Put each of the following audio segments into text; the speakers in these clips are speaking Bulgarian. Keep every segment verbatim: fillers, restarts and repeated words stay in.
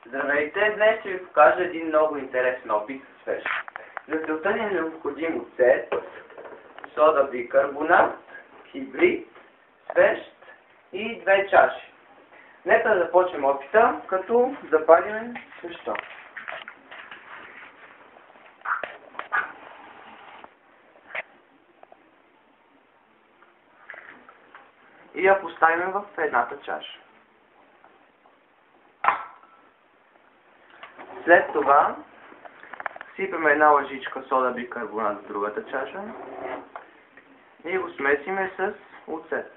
Здравейте! Днес ще ви покажа един много интересен опит с свещ. За целта ни е необходим оцет, сода бикарбонат, хибрид, свещ и две чаши. Нека да започнем опита, като запалим свещта. И я поставим в едната чаша. След това сипем една лъжичка сода бикарбонат в другата чаша и го смесиме с оцет.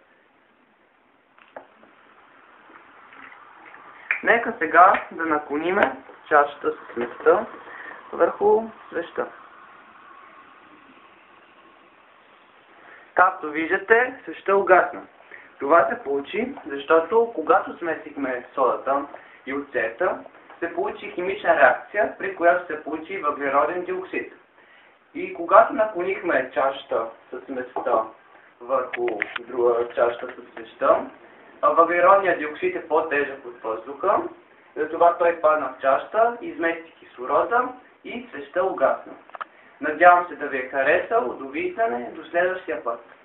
Нека сега да наклониме чашата с сместа върху свещта. Както виждате, свещта угасна. Това се получи, защото когато смесихме содата и оцета, се получи химична реакция, при която се получи въглероден диоксид. И когато наклонихме чашата с сместа върху друга чашата с свещта, въглеродният диоксид е по-тежък от въздуха, затова той падна в чашата, измести кислорода и свещта угасна. Надявам се да ви е харесал. Довиждане, до следващия път.